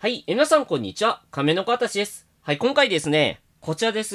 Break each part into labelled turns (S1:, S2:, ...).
S1: はい、皆さんこんにちは。亀の子あたしです。はい、今回ですね、こちらです。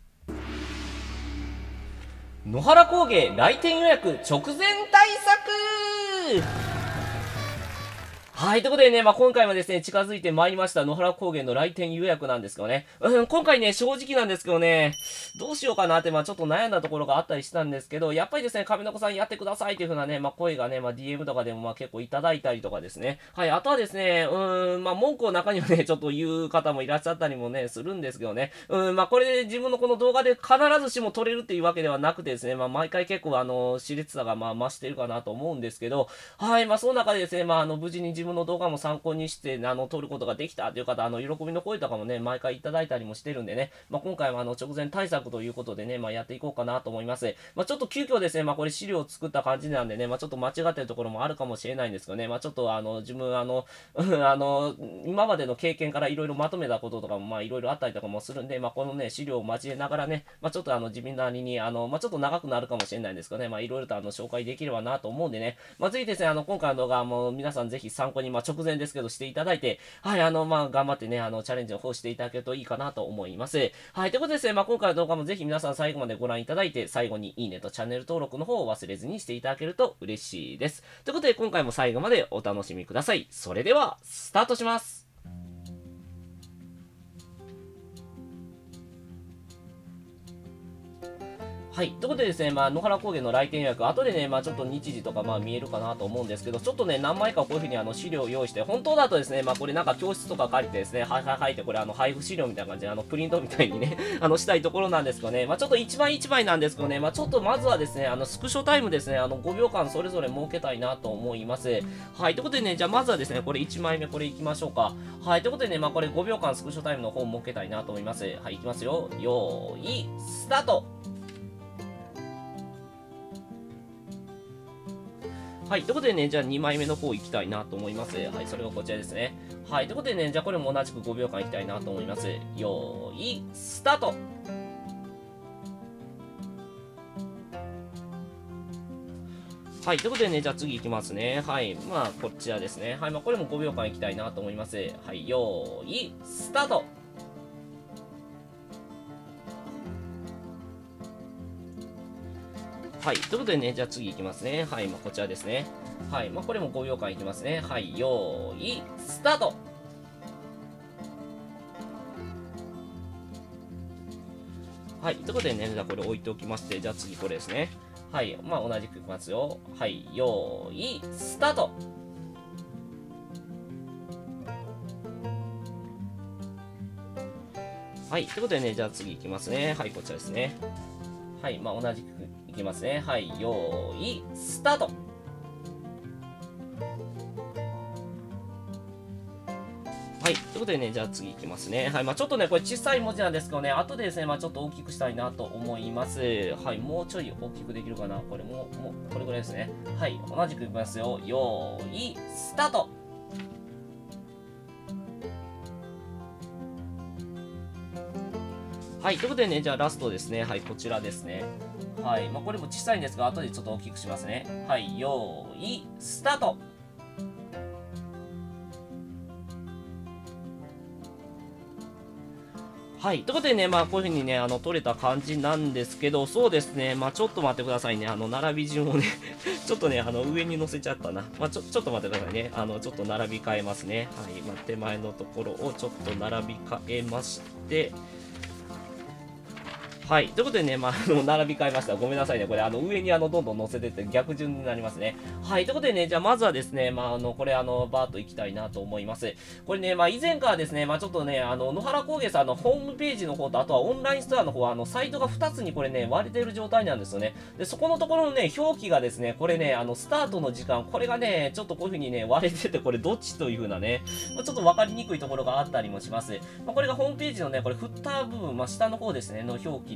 S1: 野原工芸来店予約直前対策。はい、ということでね、今回もですね、近づいてまいりました野原高原の来店予約なんですけどね。今回ね、正直なんですけどね、どうしようかなって、ちょっと悩んだところがあったりしたんですけど、やっぱりですね、亀の子さんやってくださいっていう風なね、声がね、DM とかでも結構いただいたりとかですね。はい、あとはですね、文句を中にはね、ちょっと言う方もいらっしゃったりもね、するんですけどね。これで自分のこの動画で必ずしも撮れるっていうわけではなくてですね、毎回結構熾烈さが増してるかなと思うんですけど、はい、その中でですね、無事に自分の動画も参考にして、撮ることができたという方、喜びの声とかもね、毎回いただいたりもしてるんでね、今回は直前対策ということでね、やっていこうかなと思います。ちょっと急遽ですね、これ資料を作った感じなんでね、ちょっと間違ってるところもあるかもしれないんですけどね、ちょっと自分今までの経験からいろいろまとめたこととかもいろいろあったりとかもするんで、このね、資料を交えながらね、ちょっと自分なりに、ちょっと長くなるかもしれないんですけどね、いろいろと紹介できればなと思うんでね、ぜひですね、今回の動画も皆さんぜひ参考に、直前ですけどしていただいて、はい、頑張ってね、チャレンジの方していただけるといいかなと思います。はい、ということでですね、今回の動画もぜひ皆さん最後までご覧いただいて、最後にいいねとチャンネル登録の方を忘れずにしていただけると嬉しいです。ということで、今回も最後までお楽しみください。それでは、スタートします。はい。ということでですね、野原高原の来店予約、後でね、ちょっと日時とか、見えるかなと思うんですけど、ちょっとね、何枚かこういうふうに資料を用意して、本当だとですね、これなんか教室とか借りてですね、はいって、これ配布資料みたいな感じで、プリントみたいにね、したいところなんですけどね、ちょっと一枚一枚なんですけどね、ちょっとまずはですね、スクショタイムですね、5秒間それぞれ設けたいなと思います。はい。ということでね、じゃあまずはですね、これ1枚目、これいきましょうか。はい。ということでね、これ5秒間スクショタイムの方設けたいなと思います。はい、いきますよ。よーい、スタート。はい。ということでね、じゃあ2枚目の方行きたいなと思います。はい。それがこちらですね。はい。ということでね、じゃあこれも同じく5秒間行きたいなと思います。よーい、スタート。はい。ということでね、じゃあ次行きますね。はい。こちらですね。はい。これも5秒間行きたいなと思います。はい。よーい、スタート。はい。ということでね、じゃあ次行きますね。はい。こちらですね。はい。これも5秒間いきますね。はい。よーい、スタート。はい。ということでね、じゃあこれ置いておきまして、じゃあ次これですね。はい。同じくいきますよ。はい。よーい、スタート。はい。ということでね、じゃあ次いきますね。はい。こちらですね。はい。同じくいきますね。はい。よーい、スタート。はい。ということでね、じゃあ次いきますね。はい。ちょっとね、これ小さい文字なんですけどね、後でですね、ちょっと大きくしたいなと思います。はい。もうちょい大きくできるかな。これもう、これぐらいですね。はい。同じくいきますよ。よーい、スタート。はい。ということでね、じゃあラストですね。はい。こちらですね。はい。これも小さいんですが、後でちょっと大きくしますね。はい。よーい、スタート。はい。ということでね、こういう風にね、取れた感じなんですけど、そうですね、ちょっと待ってくださいね。並び順をねちょっとね、上に乗せちゃったな。ちょっと待ってくださいね。ちょっと並び替えますね。はい。手前のところをちょっと並び替えまして、はい。ということでね、並び替えました。ごめんなさいね。これ、上にどんどん乗せてって逆順になりますね。はい。ということでね、じゃあ、まずはですね、これ、バーッと行きたいなと思います。これね、以前からですね、ちょっとね、野原工芸さんのホームページの方と、あとはオンラインストアの方、サイトが2つにこれね、割れてる状態なんですよね。で、そこのところのね、表記がですね、これね、スタートの時間、これがね、ちょっとこういう風にね、割れてて、これどっちという風なね、ちょっと分かりにくいところがあったりもします。これがホームページのね、これ、フッター部分、下の方ですね、の表記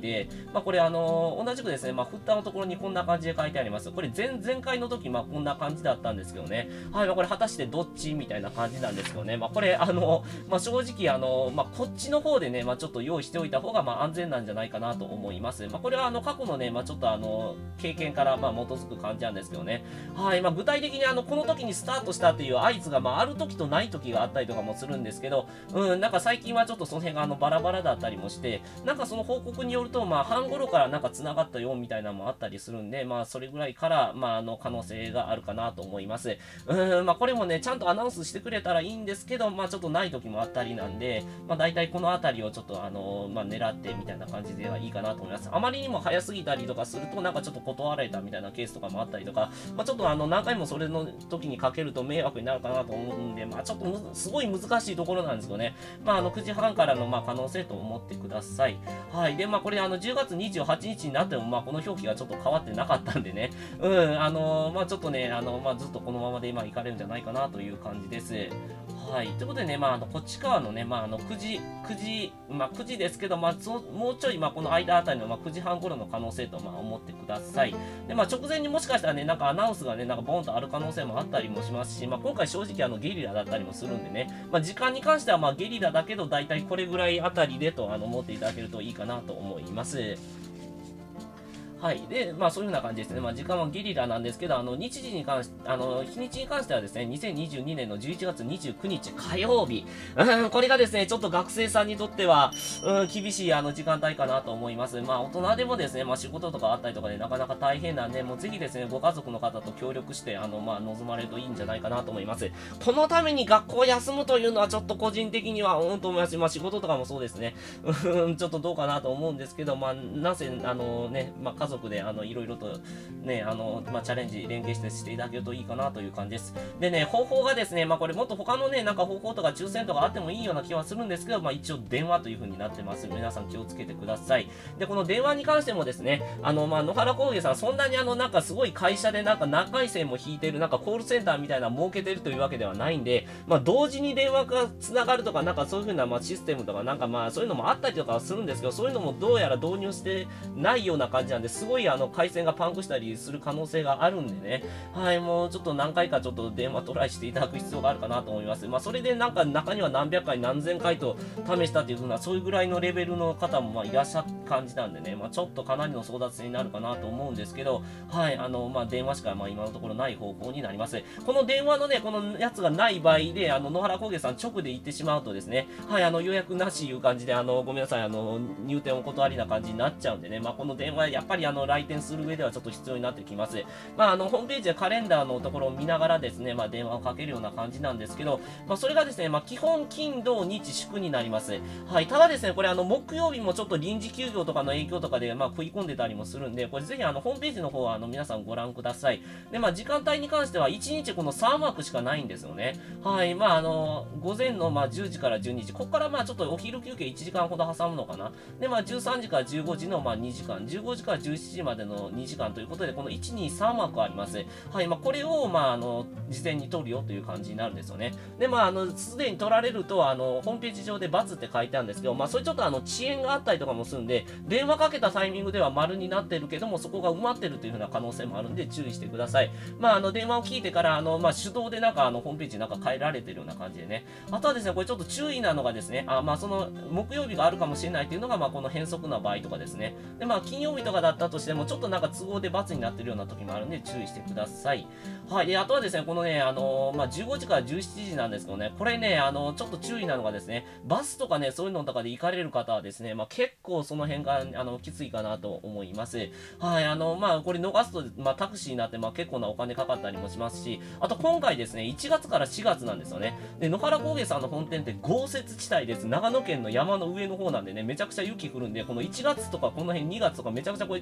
S1: きで、これ同じくですね、フッターのところにこんな感じで書いてあります。これ前回の時、こんな感じだったんですけどね。はい、これ果たしてどっちみたいな感じなんですけどね。これ、正直、こっちの方でね、ちょっと用意しておいた方が、安全なんじゃないかなと思います。これは、過去のね、ちょっと経験から、基づく感じなんですけどね。はい、具体的にこの時にスタートしたっていう合図が、ある時とない時があったりとかもするんですけど、なんか最近はちょっとその辺がバラバラだったりもして、なんかその報告によると、半頃からなんか繋がったよみたいなのもあったりするんで、それぐらいから、可能性があるかなと思います。これもね、ちゃんとアナウンスしてくれたらいいんですけど、ちょっとない時もあったりなんで、大体この辺りをちょっと狙ってみたいな感じではいいかなと思います。あまりにも早すぎたりとかすると、なんかちょっと断られたみたいなケースとかもあったりとか、ちょっと何回もそれの時にかけると迷惑になるかなと思うんで、ちょっとすごい難しいところなんですよね。9時半からの可能性と思ってください。はい。で、これ10月28日になっても、この表記がちょっと変わってなかったんでね、ちょっとね、ずっとこのままで今行かれるんじゃないかなという感じです。はい。ということでね、こっち側のね、9時ですけど、もうちょい、この間あたりの、9時半頃の可能性と、思ってください。で、直前にもしかしたらね、なんかアナウンスがね、なんかボンとある可能性もあったりもしますし、今回正直ゲリラだったりもするんでね、時間に関してはゲリラだけど、だいたいこれぐらいあたりでと、思っていただけるといいかなと思います。はい。で、そういう風な感じですね。時間はゲリラなんですけど、日時に関し、日にちに関してはですね、2022年の11月29日火曜日。これがですね、ちょっと学生さんにとっては、厳しい時間帯かなと思います。大人でもですね、仕事とかあったりとかでなかなか大変なんで、もうぜひですね、ご家族の方と協力して、望まれるといいんじゃないかなと思います。このために学校を休むというのはちょっと個人的には、と思いますし、仕事とかもそうですね。ちょっとどうかなと思うんですけど、なぜ、ね、家族でいろいろとね、チャレンジ、連携していただけるといいかなという感じです。でね、方法がですね、これもっと他のね、なんか方法とか抽選とかあってもいいような気はするんですけど、一応電話という風になってます。皆さん気をつけてください。で、この電話に関してもですね、野原工芸さん、そんなになんかすごい会社でなんか長い線も引いてる、なんかコールセンターみたいなの設けてるというわけではないんで、同時に電話が繋がるとか、なんかそういう風なシステムとか、なんかそういうのもあったりとかはするんですけど、そういうのもどうやら導入してないような感じなんで、すごい回線がパンクしたりする可能性があるんでね。はい、もうちょっと何回かちょっと電話トライしていただく必要があるかなと思います。それでなんか中には何百回何千回と試したっていう風な、そういうぐらいのレベルの方もいらっしゃる感じなんでね、ちょっとかなりの争奪戦になるかなと思うんですけど、はい、電話しか今のところない方法になります。この電話のね、このやつがない場合で、野原工芸さん直で行ってしまうとですね、はい、予約なしいう感じで、ごめんなさい、入店お断りな感じになっちゃうんでね、この電話、やっぱり来店する上ではちょっと必要になってきます。ホームページやカレンダーのところを見ながらですね、電話をかけるような感じなんですけど、それがですね、基本金土日祝になります。はい、ただですね、これ木曜日もちょっと臨時休業とかの影響とかで食い込んでたりもするんで、これぜひホームページの方は皆さんご覧ください。で、時間帯に関しては1日この3枠しかないんですよね。はい、午前の10時から12時、ここからちょっとお昼休憩1時間ほど挟むのかな。で、13時から15時の2時間、15時から17時までの2時間ということで、この1、2、3枠あります。はい、これを、事前に取るよという感じになるんですよね。で、すでに取られると、ホームページ上で×って書いてあるんですけど、それちょっと遅延があったりとかもするんで、電話かけたタイミングでは丸になってるけども、そこが埋まってるというふうな可能性もあるんで、注意してください。電話を聞いてから、手動でなんか、ホームページなんか変えられてるような感じでね。あとはですね、これちょっと注意なのがですね、その、木曜日があるかもしれないっていうのが、この変則な場合とかですね。で、金曜日とかだったとしても、ちょっとなんか都合で×になってるような時もあるんで、注意してください。はい。で、あとはですね、このね、15時から17時なんですけどね、これね、ちょっと注意なのがですね、バスとかね、そういうのとかで行かれる方はですね、結構その辺が、きついかなと思います。はい。これ逃すと、タクシーになって、結構なお金かかったりもしますし、あと今回ですね、1月から4月なんですよね。で、野原工芸さんの本店って豪雪地帯です。長野県の山の上の方なんでね、めちゃくちゃ雪降るんで、この1月とかこの辺2月とかめちゃくちゃこれ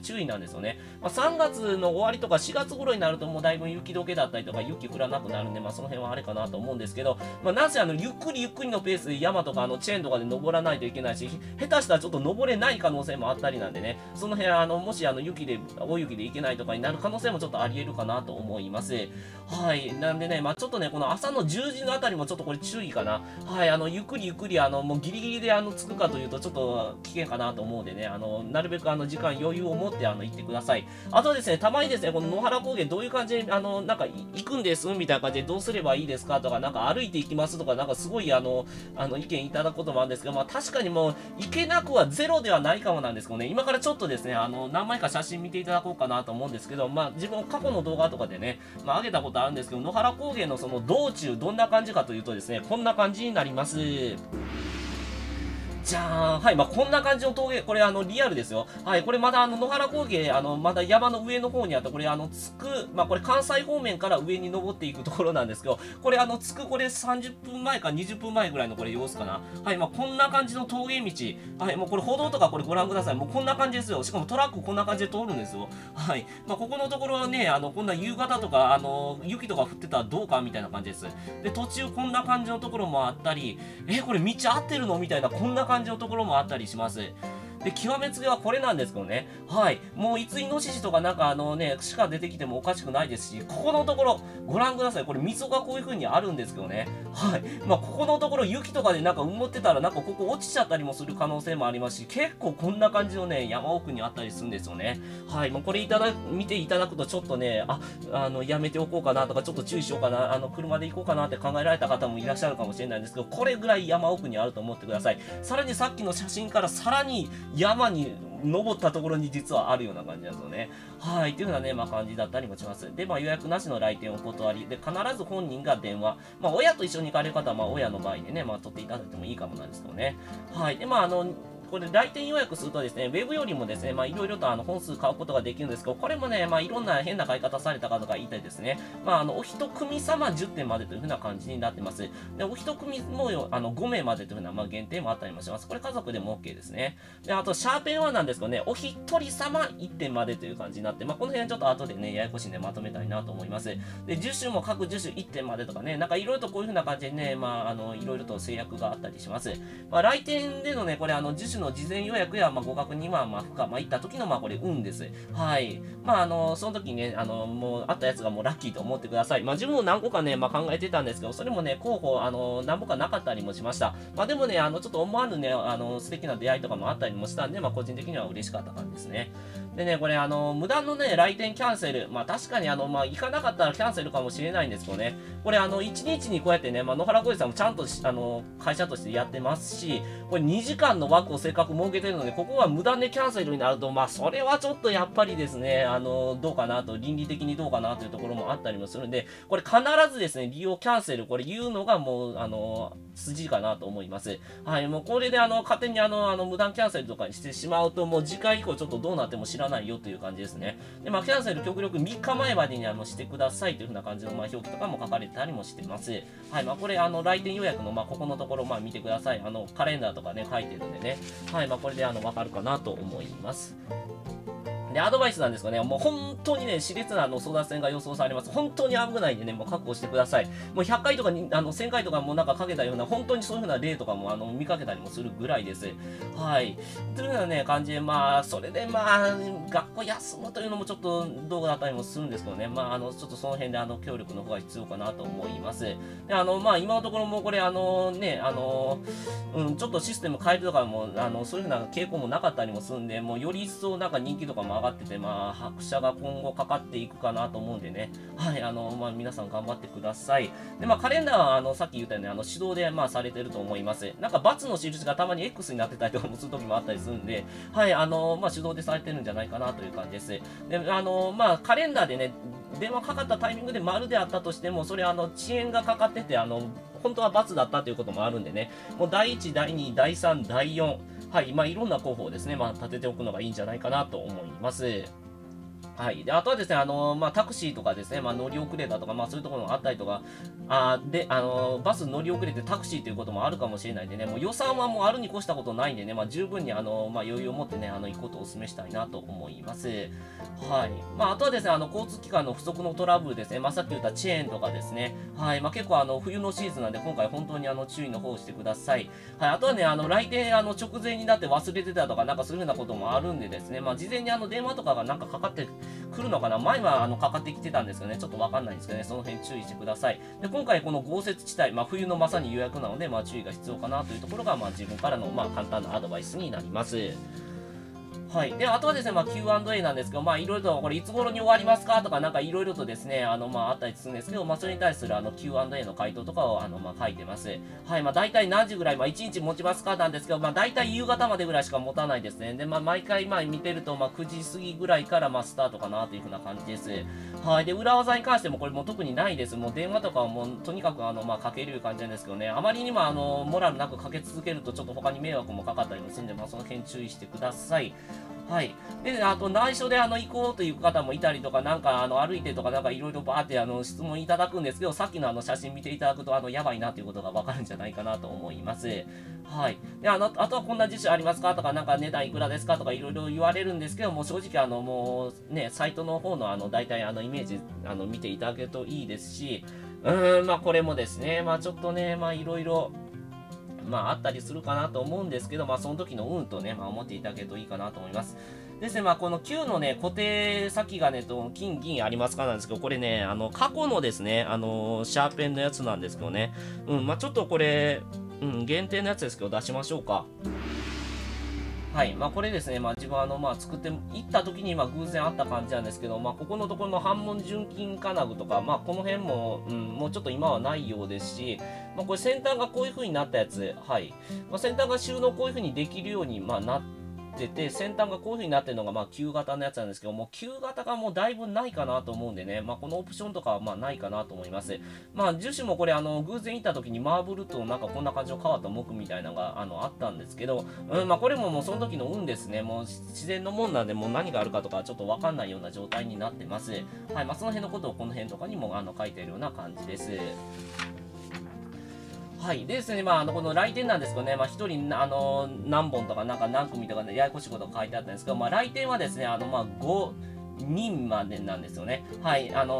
S1: 注意なんですよね。3月の終わりとか4月頃になるともうだいぶ雪解けだったりとか雪降らなくなるんで、その辺はあれかなと思うんですけど、なぜゆっくりゆっくりのペースで山とかチェーンとかで登らないといけないし、下手したらちょっと登れない可能性もあったりなんでね、その辺もし大雪で行けないとかになる可能性もちょっとあり得るかなと思います。はい。なんでね、ちょっとね、この朝の10時のあたりもちょっとこれ注意かな。はい。ゆっくりゆっくりもうギリギリで着くかというとちょっと危険かなと思うんでね、なるべく時間余裕を持って行ってください。あとですね、たまにですね、この野原高原どういう感じでなんか行くんですみたいな感じでどうすればいいですかとか、なんか歩いて行きますとか、なんかすごい意見いただくこともあるんですけど、確かにもう行けなくはゼロではないかもなんですけどね、今からちょっとですね、何枚か写真見ていただこうかなと思うんですけど、自分過去の動画とかでね、上げたことあるんですけど、野原高原のその道中どんな感じかというとですね、こんな感じになります。じゃーん。はい。こんな感じの峠、これリアルですよ。はい。これまだ野原高原、まだ山の上の方にあった、これこれ関西方面から上に登っていくところなんですけど、これこれ30分前か20分前ぐらいのこれ様子かな。はい。こんな感じの峠道。はい。もうこれ歩道とかこれご覧ください。もうこんな感じですよ。しかもトラックこんな感じで通るんですよ。はい。ここのところはね、こんな夕方とか、雪とか降ってたらどうかみたいな感じです。で、途中こんな感じのところもあったり、これ道合ってるのみたいな、こんな感じのところもあったりします。で、極めつけはこれなんですけどね。はい。もういつイノシシとかなんか鹿出てきてもおかしくないですし、ここのところ、ご覧ください。これ溝がこういう風にあるんですけどね。はい。ここのところ雪とかでなんか埋もってたらなんかここ落ちちゃったりもする可能性もありますし、結構こんな感じのね、山奥にあったりするんですよね。はい。もうこれ見ていただくとちょっとね、やめておこうかなとか、ちょっと注意しようかな、車で行こうかなって考えられた方もいらっしゃるかもしれないんですけど、これぐらい山奥にあると思ってください。さらにさっきの写真からさらに山に登ったところに実はあるような感じなんですよね。はい。っていうようなね、感じだったりもします。で、予約なしの来店お断り。で、必ず本人が電話。親と一緒に行かれる方は、親の場合でね、取っていただいてもいいかもなんですけどね。はい。で、これ来店予約するとですね、ウェブよりもですね、いろいろと本数買うことができるんですけど、これもね、いろんな変な買い方された方がいてですね、お一組様10点までというふうな感じになってます。で、お一組も5名までというふうな、限定もあったりもします。これ家族でも OK ですね。で、あと、シャーペンはなんですけどね、お一人様1点までという感じになって、この辺ちょっと後でね、ややこしいんでまとめたいなと思います。で、10種も各10種1点までとかね、なんかいろいろとこういうふうな感じでね、いろいろと制約があったりします。来店でのね、これ10種の事前予約や、ご確認は、不可、行った時の、これ、運です。はい。その時にね、もう、あったやつがもうラッキーと思ってください。自分も何個かね、考えてたんですけど、それもね、候補、何個かなかったりもしました。でもね、ちょっと思わぬね、素敵な出会いとかもあったりもしたんで、個人的には嬉しかった感じですね。でね、これ、無断のね、来店キャンセル。確かに、行かなかったらキャンセルかもしれないんですけどね、これ、1日にこうやってね、野原浩二さんもちゃんと、会社としてやってますし、これ2時間の枠をせっかく設けてるので、ここは無断でキャンセルになると、それはちょっとやっぱりですね、どうかなと、倫理的にどうかなというところもあったりもするんで、これ必ずですね、利用キャンセル、これ言うのがもう、筋かなと思います。はい、もうこれで勝手に無断キャンセルとかにしてしまうと、もう次回以降ちょっとどうなっても知らないよという感じですね。で、キャンセル極力3日前までにしてくださいというふうな感じの表記とかも書かれてたりもしてます。はい、これ来店予約のここのところ見てください。カレンダーとかね、書いてるんでね。はい、これでわかるかなと思います。で、アドバイスなんですがね、もう本当にね、熾烈な争奪戦が予想されます。本当に危ないんでね、もう覚悟してください。もう100回とかに、1000回とかもなんかかけたような、本当にそういう風な例とかも見かけたりもするぐらいです。はい。というようなね、感じで、それで学校休むというのもちょっとどうだったりもするんですけどね、ちょっとその辺で協力の方が必要かなと思います。で、今のところもこれ、ちょっとシステム変えるとかも、そういう風な傾向もなかったりもするんで、もうより一層なんか人気とかも上がってて、拍車が今後かかっていくかなと思うんでね。はい、皆さん頑張ってください。で、カレンダーは、さっき言ったように、手動で、されてると思います。なんか、×の印がたまに X になってたりとかもする時もあったりするんで、はい、手動でされてるんじゃないかなという感じです。で、カレンダーでね、電話かかったタイミングで丸であったとしても、それ、遅延がかかってて、本当は×だったということもあるんでね、もう第1、第2、第3、第4、はい、いろんな候補をですね、立てておくのがいいんじゃないかなと思います。 はい。で、あとはですね、タクシーとかですね、乗り遅れたとか、そういうところがあったりとか、で、バス乗り遅れてタクシーということもあるかもしれないんでね、もう予算はもうあるに越したことないんでね、十分に、余裕を持ってね、行くことをお勧めしたいなと思います。はい。あとはですね、交通機関の不足のトラブルですね、さっき言ったチェーンとかですね、はい。結構、冬のシーズンなんで、今回本当に注意の方をしてください。はい。あとはね、来店、直前になって忘れてたとか、なんかそういうようなこともあるんでですね、事前に電話とかがなんかかかってくるのかな、前はかかってきてたんですけどね、ちょっとわかんないんですけどね、その辺注意してください。で、今回この豪雪地帯、冬のまさに予約なので、注意が必要かなというところが、自分からの、簡単なアドバイスになります。はい。で、あとはですね、Q&A なんですけど、いろいろと、これいつ頃に終わりますかとか、なんかいろいろとですね、あったりするんですけど、それに対するQ&A の回答とかを、書いてます。はい。大体何時ぐらい、1日持ちますかなんですけど、大体夕方までぐらいしか持たないですね。で、毎回、見てると、9時過ぎぐらいから、スタートかなというふうな感じです。はい。で、裏技に関しても、これもう特にないです。もう電話とかはもう、とにかく、かける感じなんですけどね、あまりにも、モラルなくかけ続けると、ちょっと他に迷惑もかかったりもするんで、その辺注意してください。はい。で、あと内緒で行こうという方もいたりとか、なんか歩いてとかなんかいろいろバーって質問いただくんですけど、さっきの写真見ていただくとやばいなということがわかるんじゃないかなと思います。はい。で、あとはこんな自主ありますかとか、なんか値段いくらですかとかいろいろ言われるんですけども、正直もうね、サイトの方の大体イメージ見ていただけるといいですし、これもですね、ちょっとね、いろいろ、あったりするかなと思うんですけど、その時の運とね、思っていただけるといいかなと思います。ですね、この9のね、固定先金と金銀ありますかなんですけど、これね、過去のですね、シャーペンのやつなんですけどね、ちょっとこれ、限定のやつですけど、出しましょうか。はい。これですね、自分作っていった時に、偶然あった感じなんですけど、ここのところの半門純金金具とか、この辺も、もうちょっと今はないようですし、これ先端がこういう風になったやつ、はい。先端が収納こういう風にできるように、なってて、先端がこういう風になってるのが、旧型のやつなんですけども、旧型がもうだいぶないかなと思うんでね、このオプションとかは、ないかなと思います。樹脂もこれ、偶然行った時にマーブルとなんかこんな感じの変わった木みたいなのが、あったんですけど、これももうその時の運ですね。もう自然のもんなんで、もう何があるかとかちょっとわかんないような状態になってます。はい。その辺のことをこの辺とかにも、書いているような感じです。はい。でですね、この来店なんですけどね、一人、何本とか、なんか何組とかね、ややこしいことが書いてあったんですけど、来店はですね、5人までなんですよね。はい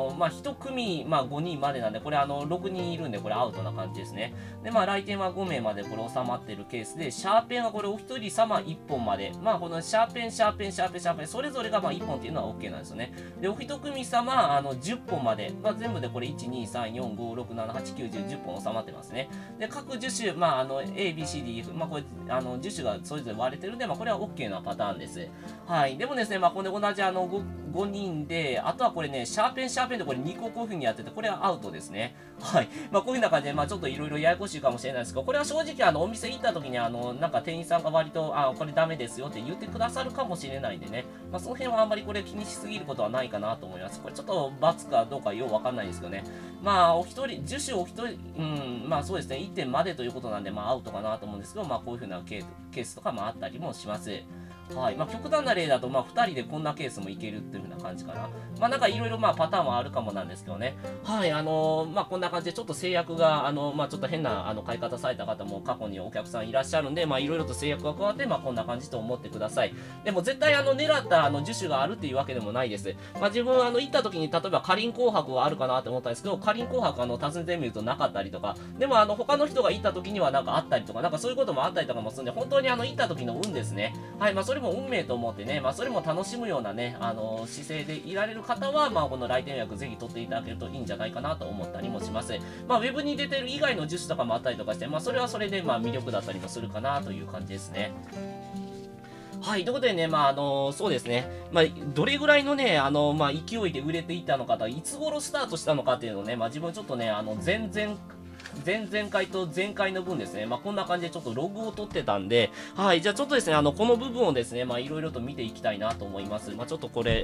S1: 。1組、5人までなんで、これ6人いるんで、これアウトな感じですね。で、来店は5名までこれ収まってるケースで、シャーペンはこれお一人様1本まで。このシャーペン、シャーペン、シャーペン、シャーペン、それぞれが1本っていうのは OK なんですよね。で、お一組様、10本まで。全部でこれ、1、2、3、4、5、6、7、8、9、10、10本収まってますね。で、各樹種、A、B、C、D、F、これ、樹種がそれぞれ割れてるんで、これは OK なパターンです。はい。でもですね、これ同じ5人で、あとはこれね、シャーペン、シャーペンでこれ2個こういう風にやってて、これはアウトですね。はい。こういう風な感じで、ちょっといろいろややこしいかもしれないですけど、これは正直お店行った時になんか店員さんが割と、これダメですよって言ってくださるかもしれないんでね、その辺はあんまりこれ気にしすぎることはないかなと思います。これちょっと罰かどうかようわかんないですけどね。お一人、樹種お一人、そうですね、1点までということなんで、アウトかなと思うんですけど、こういう風なケースとかもあったりもします。はい。極端な例だと、2人でこんなケースもいけるっていう風な感じかな。なんかいろいろパターンはあるかもなんですけどね。はい。こんな感じでちょっと制約が、ちょっと変な、買い方された方も過去にお客さんいらっしゃるんで、いろいろと制約が加わって、こんな感じと思ってください。でも絶対狙った樹種があるっていうわけでもないです。自分行った時に、例えばかりん紅白があるかなって思ったんですけど、かりん紅白訪ねてみるとなかったりとか、でも他の人が行った時にはなんかあったりとか、なんかそういうこともあったりとかもするんで、本当に行った時の運ですね。はい。それも運命と思ってね、それも楽しむようなね、姿勢でいられる方は、この来店予約ぜひ取っていただけるといいんじゃないかなと思ったりもします。ウェブに出てる以外の樹種とかもあったりとかして、それはそれで、魅力だったりもするかなという感じですね。はい。ということでね、そうですね。どれぐらいのね、勢いで売れていったのかと、いつ頃スタートしたのかっていうのをね、自分ちょっとね、前々回と前回の分ですね、こんな感じでちょっとログを取ってたんで、はい、じゃあちょっとですね、この部分をですね、いろいろと見ていきたいなと思います。ちょっとこれ、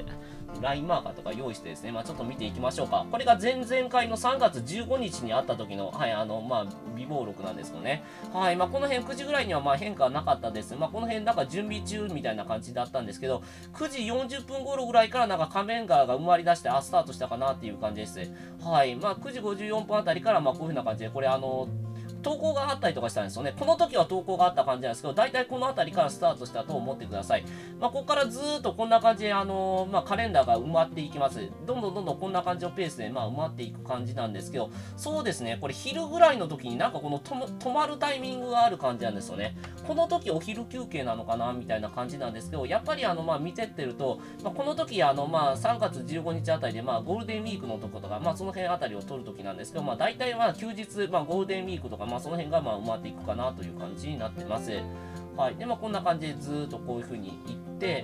S1: ラインマーカーとか用意してですね、ちょっと見ていきましょうか。これが前々回の3月15日にあった時の、備忘録なんですけどね。はい、この辺9時ぐらいには変化はなかったです。この辺なんか準備中みたいな感じだったんですけど、9時40分頃ぐらいからなんか仮面側が埋まり出して、スタートしたかなっていう感じです。はい、9時54分あたりから、こういう風な感じで、これ投稿があったりとかしたんですよね。この時は投稿があった感じなんですけど、大体この辺りからスタートしたと思ってください。ここからずーっとこんな感じで、カレンダーが埋まっていきます。どんどんこんな感じのペースで、埋まっていく感じなんですけど、そうですね、これ昼ぐらいの時になんかこの止まるタイミングがある感じなんですよね。この時お昼休憩なのかなみたいな感じなんですけど、やっぱり見てってると、この時3月15日あたりで、ゴールデンウィークのとことか、その辺あたりを取る時なんですけど、大体休日、ゴールデンウィークとか、その辺が埋まっていくかなという感じになってます。はい。で、こんな感じでずーっとこういう風にいって、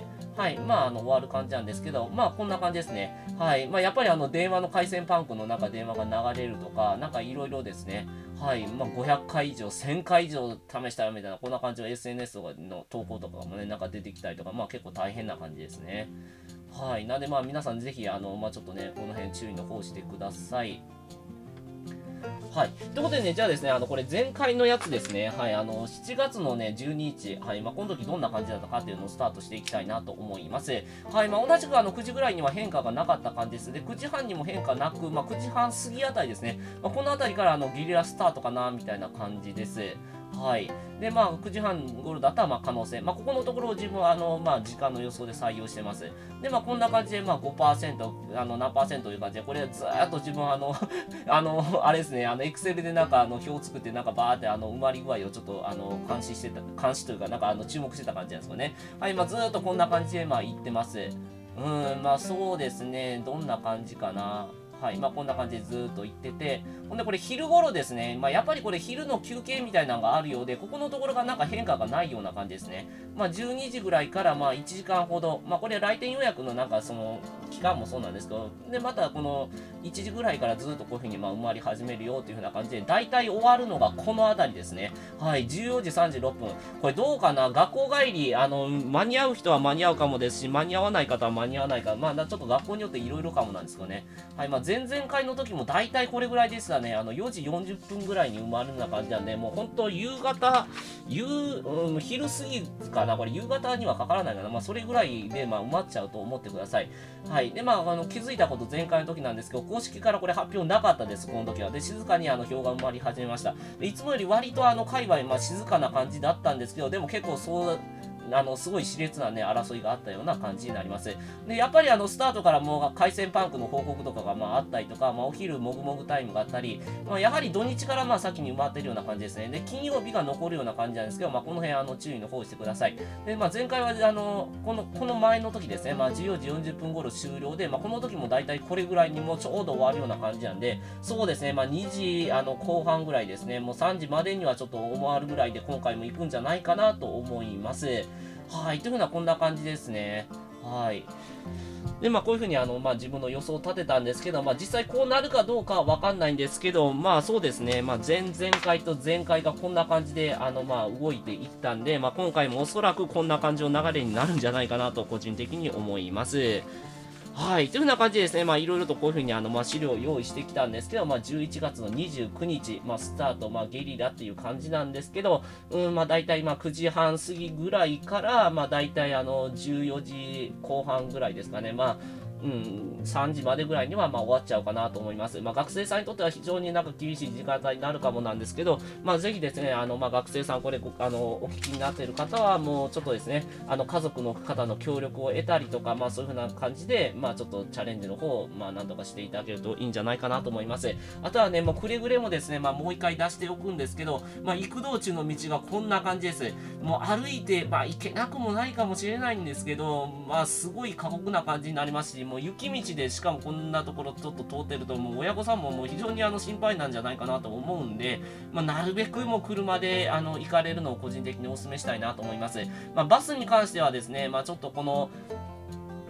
S1: はい。終わる感じなんですけど、こんな感じですね。はい。やっぱり電話の回線パンクの中電話が流れるとか、なんかいろいろですね。はい。500回以上、1000回以上試したよみたいな、こんな感じの SNS とかの投稿とかもね、なんか出てきたりとか、結構大変な感じですね。はい。なんで、皆さんぜひ、ちょっとね、この辺注意の方してください。はい。ということでね、じゃあですね、これ前回のやつですね、はい、7月のね、12日、はい、この時どんな感じだったかっていうのをスタートしていきたいなと思います。はい、同じく9時ぐらいには変化がなかった感じです。で、9時半にも変化なく、9時半過ぎあたりですね、このあたりからゲリラスタートかな、みたいな感じです。はい。で、9時半頃だったら、可能性。ここのところを自分は、時間の予想で採用してます。で、こんな感じで、5%、何%という感じで、これずーっと自分は、あれですね、エクセルでなんか、表を作って、なんかバーって、埋まり具合をちょっと、監視というか、なんか、注目してた感じなんですよね。はい、ずーっとこんな感じで、言ってます。そうですね、どんな感じかな。はい。こんな感じでずーっと行ってて、ほんでこれ昼頃ですね。やっぱりこれ昼の休憩みたいなのがあるようで、ここのところがなんか変化がないような感じですね。12時ぐらいから1時間ほど、これ来店予約のなんかその期間もそうなんですけど、で、またこの1時ぐらいからずっとこういう風に埋まり始めるよっていう風な感じで、大体終わるのがこの辺りですね。はい。14時36分。これどうかな、学校帰り、間に合う人は間に合うかもですし、間に合わない方は間に合わないか、ちょっと学校によっていろいろかもなんですけどね。はい。前々回の時も大体これぐらいでしたね。4時40分ぐらいに埋まるような感じなんで、もう本当夕方、昼過ぎかな、これ夕方にはかからないかな。それぐらいで、埋まっちゃうと思ってください。はい。で、気づいたこと前回の時なんですけど、公式からこれ発表なかったです、この時は。で、静かに表が埋まり始めました。で、いつもより割と界隈、静かな感じだったんですけど、でも結構そう、すごい熾烈なね、争いがあったような感じになります。で、やっぱりスタートからもう回線パンクの報告とかがあったりとか、お昼もぐもぐタイムがあったり、やはり土日から先に埋まってるような感じですね。で、金曜日が残るような感じなんですけど、この辺注意の方してください。で、前回はこの前の時ですね、14時40分頃終了で、この時も大体これぐらいにもうちょうど終わるような感じなんで、そうですね、2時後半ぐらいですね、もう3時までにはちょっと終わるぐらいで今回も行くんじゃないかなと思います。はい。というふうなこんな感じですね。はい。で、こういうふうに自分の予想を立てたんですけど、実際こうなるかどうかはわかんないんですけど、そうですね、前々回と前回がこんな感じで、動いていったんで、今回もおそらくこんな感じの流れになるんじゃないかなと個人的に思います。はい。というふうな感じでですね、いろいろとこういうふうに資料を用意してきたんですけど、11月の29日、スタート、ゲリラっていう感じなんですけど、大体9時半過ぎぐらいから、大体14時後半ぐらいですかね、3時までぐらいには終わっちゃうかなと思います。学生さんにとっては非常になんか厳しい時間帯になるかもなんですけど、ぜひですね、学生さんこれ、お聞きになっている方はもうちょっとですね、家族の方の協力を得たりとか、そういう風な感じで、ちょっとチャレンジの方を、なんとかしていただけるといいんじゃないかなと思います。あとはね、もうくれぐれもですね、もう一回出しておくんですけど、行く道中の道がこんな感じです。もう歩いて、行けなくもないかもしれないんですけど、すごい過酷な感じになりますし、もう雪道でしかもこんなところちょっと通ってると、もう親御さんももう非常に心配なんじゃないかなと思うんで、なるべくもう車で行かれるのを個人的にお勧めしたいなと思います。バスに関してはですね、ちょっとこの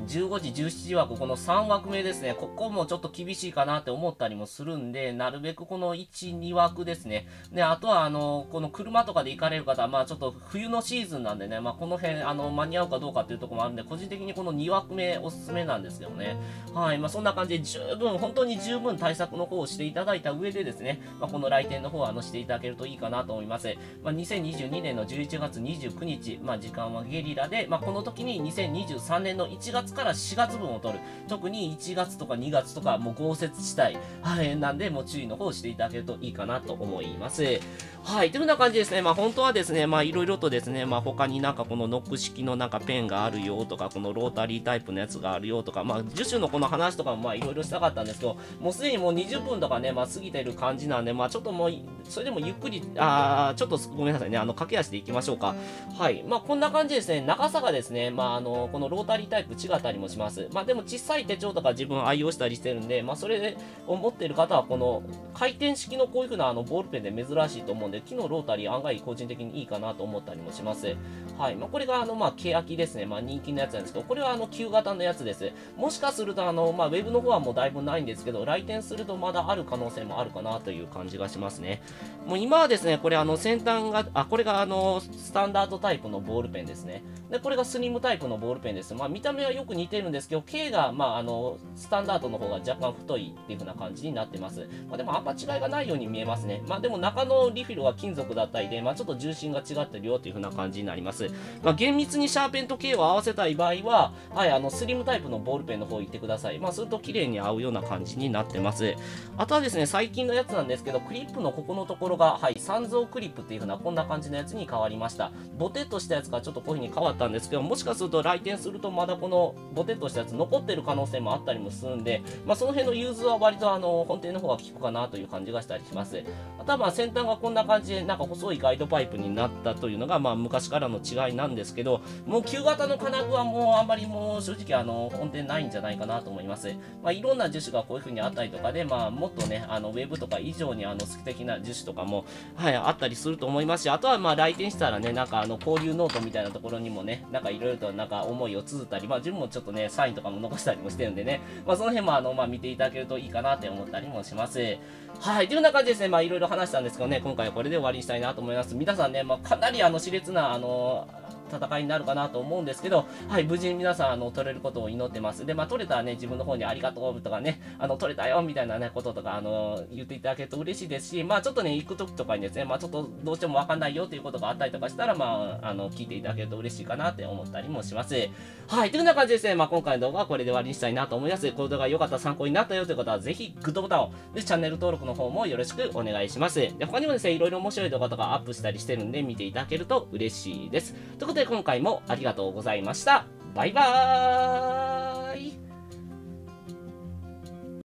S1: 15時、17時枠、この3枠目ですね。ここもちょっと厳しいかなって思ったりもするんで、なるべくこの1、2枠ですね。で、あとは、この車とかで行かれる方は、まあちょっと冬のシーズンなんでね、まあこの辺、間に合うかどうかっていうところもあるんで、個人的にこの2枠目おすすめなんですけどね。はい。まあそんな感じで本当に十分対策の方をしていただいた上でですね、まあこの来店の方はしていただけるといいかなと思います。まあ2022年の11月29日、まあ時間はゲリラで、まあこの時に2023年の1月から4月分を取る。特に1月とか2月とか、もう豪雪地帯。はい。なんで、もう注意の方をしていただけるといいかなと思います。はい。というような感じですね。まあ本当はですね、まあいろいろとですね、まあ他になんかこのノック式のなんかペンがあるよとか、このロータリータイプのやつがあるよとか、まあ樹種のこの話とかもまあいろいろしたかったんですけど、もうすでにもう20分とかね、まあ過ぎてる感じなんで、まあちょっともう、それでもゆっくり、ちょっとごめんなさいね、駆け足でいきましょうか。はい。まあこんな感じですね。長さがですね、まあこのロータリータイプ違ったりもします。まあでも小さい手帳とか自分愛用したりしてるんで、まあそれで思っている方はこの回転式のこういう風なボールペンで珍しいと思うんで、木のロータリー案外個人的にいいかなと思ったりもします。はい。まあこれがまあ欅ですね。まあ人気のやつなんですけど、これは旧型のやつです。もしかするとまあウェブの方はもうだいぶないんですけど、来店するとまだある可能性もあるかなという感じがしますね。もう今はですね、これ先端が、これがスタンダードタイプのボールペンですね。で、これがスリムタイプのボールペンです。まあ見た目はよく似てるんですけど、径がまあスタンダードの方が若干太いっていう風な感じになってます。まあでもあんま違いがないように見えますね。まあでも中のリフィルは金属だったりで、まあちょっと重心が違ってるよっていう風な感じになります。まあ厳密にシャーペンと径を合わせたい場合は、はい、スリムタイプのボールペンの方行ってください。まあすると綺麗に合うような感じになってます。あとはですね、最近のやつなんですけど、クリップのここのところが、はい、三蔵クリップっていう風なこんな感じのやつに変わりました。ボテッとしたやつがちょっとこういう風に変わったんですけど、もしかすると来店するとまだこのボテッとしたやつ残ってる可能性もあったりもするんで、まあその辺の融通は割と本店の方が効くかなという感じがしたりします。あとはまあ先端がこんな感じでなんか細いガイドパイプになったというのがまあ昔からの違いなんですけど、もう旧型の金具はもうあんまりもう正直本店ないんじゃないかなと思います。まあいろんな樹種がこういう風にあったりとかで、まあもっとね、ウェブとか以上に素敵な樹種とかも、はい、あったりすると思いますし、あとはまあ来店したらね、なんか交流ノートみたいなところにもね、なんかいろいろとなんか思いを綴ったり、まあ自分もちょっとね、サインとかも残したりもしてるんでね、まあその辺もまあ見ていただけるといいかなって思ったりもします。はい、というような感じですね、まあいろいろ話したんですけどね、今回はこれで終わりにしたいなと思います。皆さんね、まあかなり熾烈な戦いになるかなと思うんですけど、はい、無事に皆さん、取れることを祈ってます。で、まあ、取れたらね、自分の方にありがとうとかね、取れたよみたいなね、こととか、言っていただけると嬉しいですし、まあ、ちょっとね、行く時とかにですね、まあ、ちょっとどうしてもわかんないよということがあったりとかしたら、まあ、聞いていただけると嬉しいかなって思ったりもします。はい、というような感じですね、まあ、今回の動画はこれで終わりにしたいなと思います。この動画が良かった参考になったよという方は、ぜひ、グッドボタンを、で、チャンネル登録の方もよろしくお願いします。で、他にもですね、いろいろ面白い動画とかアップしたりしてるんで、見ていただけると嬉しいです。ということで、今回もありがとうございました。バイバーイ。